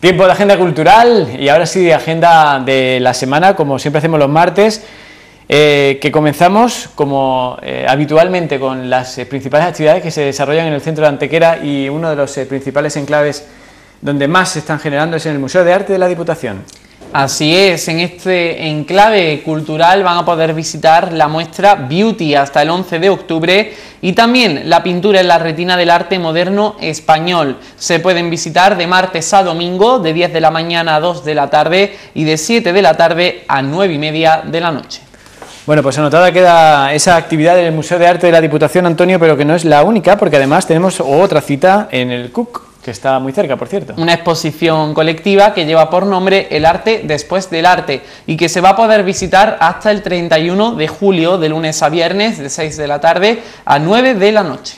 Tiempo de agenda cultural y ahora sí de agenda de la semana, como siempre hacemos los martes, que comenzamos como habitualmente con las principales actividades que se desarrollan en el centro de Antequera, y uno de los principales enclaves donde más se están generando es en el Museo de Arte de la Diputación. Así es, en este enclave cultural van a poder visitar la muestra Beauty hasta el 11 de octubre y también la pintura en la retina del arte moderno español. Se pueden visitar de martes a domingo, de 10 de la mañana a 2 de la tarde y de 7 de la tarde a 9 y media de la noche. Bueno, pues anotada queda esa actividad en el Museo de Arte de la Diputación, Antonio, pero que no es la única, porque además tenemos otra cita en el CUC, que está muy cerca, por cierto. Una exposición colectiva que lleva por nombre El arte después del arte y que se va a poder visitar hasta el 31 de julio, de lunes a viernes, de 6 de la tarde a 9 de la noche.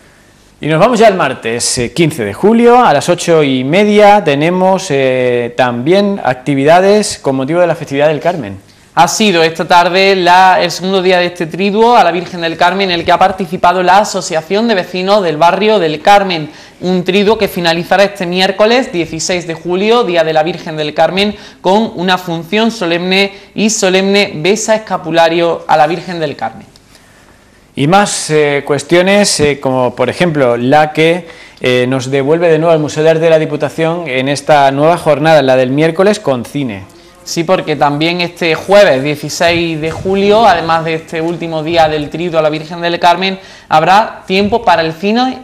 Y nos vamos ya al martes 15 de julio, a las 8:30 tenemos también actividades con motivo de la festividad del Carmen. Ha sido esta tarde el segundo día de este triduo a la Virgen del Carmen, en el que ha participado la Asociación de Vecinos del Barrio del Carmen. Un triduo que finalizará este miércoles 16 de julio, Día de la Virgen del Carmen, con una función solemne besa escapulario a la Virgen del Carmen. Y más cuestiones, como por ejemplo la que nos devuelve de nuevo al Museo de Arte de la Diputación en esta nueva jornada, la del miércoles, con cine. Sí, porque también este jueves 16 de julio, además de este último día del triduo a la Virgen del Carmen, habrá tiempo para el cine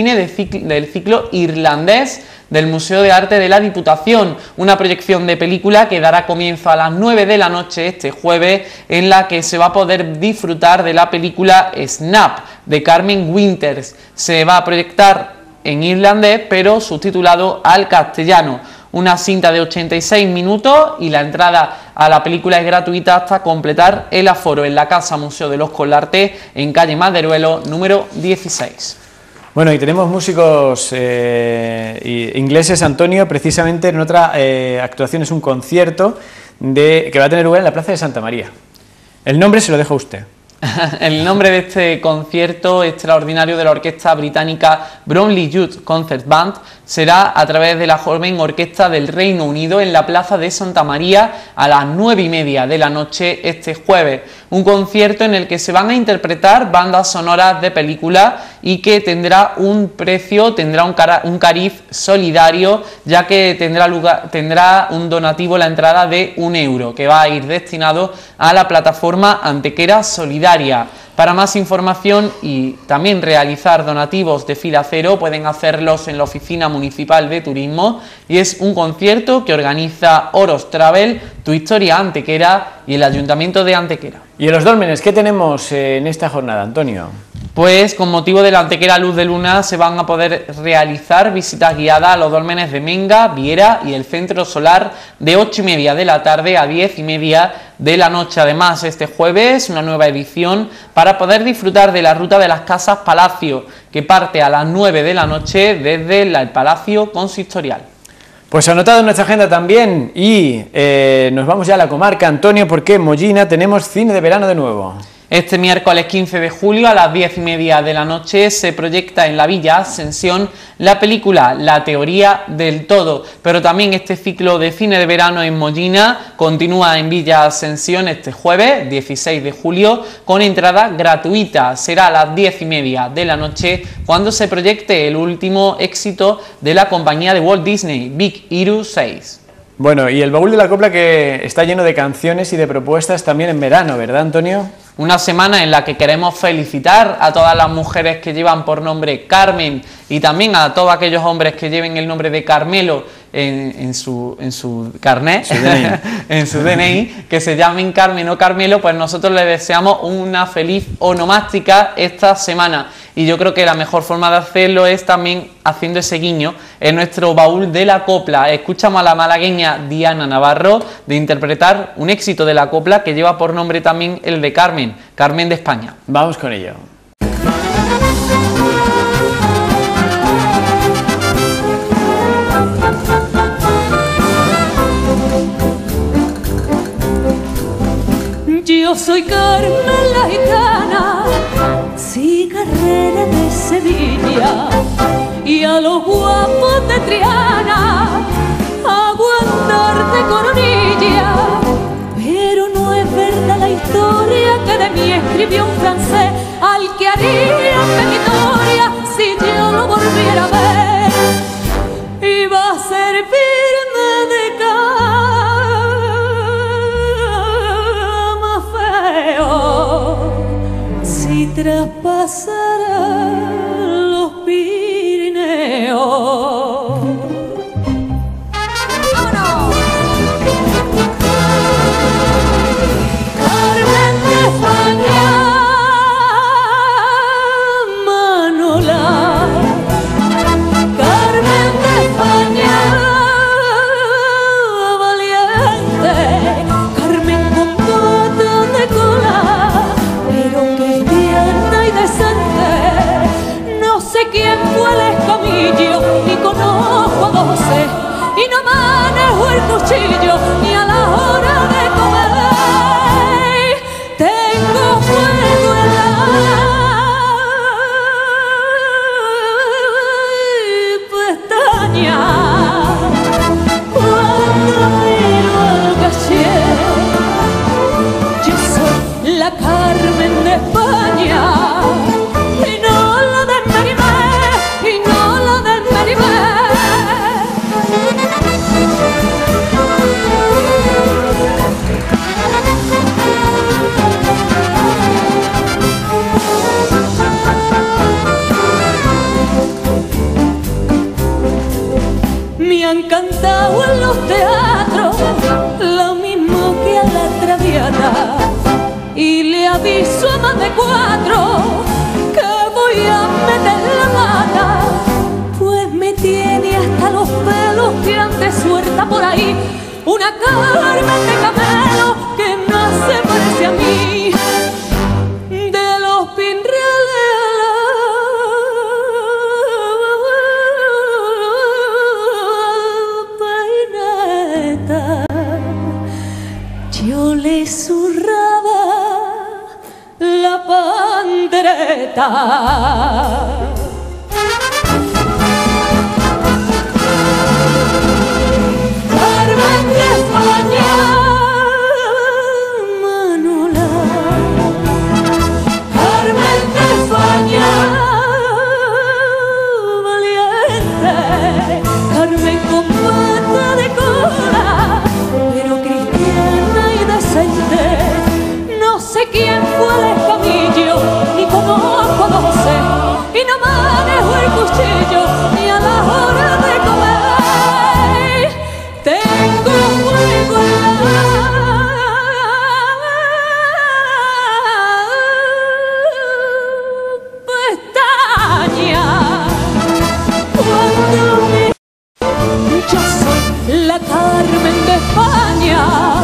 del ciclo irlandés del Museo de Arte de la Diputación, una proyección de película que dará comienzo a las 9 de la noche este jueves, en la que se va a poder disfrutar de la película Snap de Carmen Winters. Se va a proyectar en irlandés, pero subtitulado al castellano. Una cinta de 86 minutos y la entrada a la película es gratuita hasta completar el aforo en la Casa Museo de los Colarte, en calle Maderuelo, número 16. Bueno, y tenemos músicos ingleses, Antonio, precisamente en otra actuación, es un concierto que va a tener lugar en la Plaza de Santa María. El nombre se lo dejo a usted. El nombre de este concierto extraordinario de la orquesta británica Bromley Youth Concert Band será a través de la joven orquesta del Reino Unido en la Plaza de Santa María a las 9:30 de la noche este jueves. Un concierto en el que se van a interpretar bandas sonoras de películas y que tendrá un cariz solidario, ya que tendrá un donativo la entrada de €1, que va a ir destinado a la plataforma Antequera Solidaria. Para más información y también realizar donativos de fila cero pueden hacerlos en la Oficina Municipal de Turismo, y es un concierto que organiza Oros Travel, Tu Historia Antequera y el Ayuntamiento de Antequera. ¿Y en los dólmenes qué tenemos en esta jornada, Antonio? Pues con motivo de la Antequera Luz de Luna se van a poder realizar visitas guiadas a los dólmenes de Menga, Viera y el Centro Solar de 8:30 de la tarde a 10:30 de la noche. Además, este jueves una nueva edición para poder disfrutar de la ruta de las Casas Palacio, que parte a las 9 de la noche desde el Palacio Consistorial. Pues anotado en nuestra agenda también, y nos vamos ya a la comarca, Antonio, porque en Mollina tenemos cine de verano de nuevo. Este miércoles 15 de julio a las 10:30 de la noche se proyecta en la Villa Ascensión la película La Teoría del Todo, pero también este ciclo de cine de verano en Mollina continúa en Villa Ascensión este jueves 16 de julio con entrada gratuita. Será a las 10:30 de la noche cuando se proyecte el último éxito de la compañía de Walt Disney, Big Hero 6. Bueno, y el baúl de la copla, que está lleno de canciones y de propuestas también en verano, ¿verdad, Antonio? Una semana en la que queremos felicitar a todas las mujeres que llevan por nombre Carmen y también a todos aquellos hombres que lleven el nombre de Carmelo en su carnet, en su DNI, que se llamen Carmen o Carmelo. Pues nosotros les deseamos una feliz onomástica esta semana. Y yo creo que la mejor forma de hacerlo es también haciendo ese guiño en nuestro baúl de la copla. Escuchamos a la malagueña Diana Navarro de interpretar un éxito de la copla que lleva por nombre también el de Carmen, Carmen de España. Vamos con ello. Yo soy Carmen la gitana, cigarrera de Sevilla, y a los guapos de Triana flor de coronilla. Pero no es verdad la historia que de mí escribió un francés, al que haría petitoria si yo lo volviera a ver. Iba a servirme de cama feo si traspasara los Pirineos. Carmen de España, Manola. Carmen de España, valiente. Carmen con patas de cola, pero cristiana y decente. No sé quién fue el escamillo, ni conozco a José, y no manejo el cuchillo, ni a la hora de comer. Tengo fuego en la pestaña cuando miro al caché. Yo soy la Carmen de España y no la de Merimé, y no la de Merimé. Me han cantado en los teatros lo mismo que a la Traviata, y le aviso a más de 4 que voy a meter la pata, pues me tiene hasta los pelos que antes suelta por ahí una Carmen de Camelo que no se parece a mí. De los Pinrales a la peineta, yo le zurraba la pandereta. Carmen de España, Manola. Carmen de España, valiente. Carmen con pata de cola, pero cristiana y decente. No sé quién fue el escamillo, ni conozco a José, y no manejo el cuchillo, ni a la hora de comer. Tengo fuego en la pestaña cuando yo soy la Carmen de España.